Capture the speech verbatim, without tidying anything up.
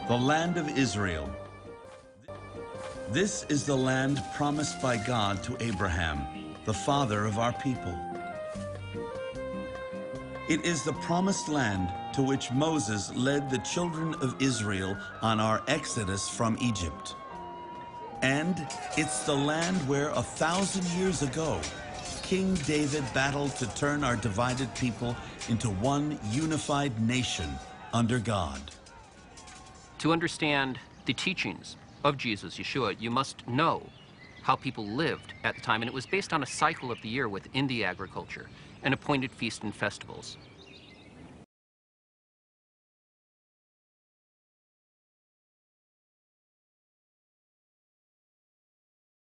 The land of Israel. This is the land promised by God to Abraham, the father of our people. It is the promised land to which Moses led the children of Israel on our exodus from Egypt. And it's the land where a thousand years ago, King David battled to turn our divided people into one unified nation under God. To understand the teachings of Jesus, Yeshua, you must know how people lived at the time, and it was based on a cycle of the year within the agriculture and appointed feasts and festivals.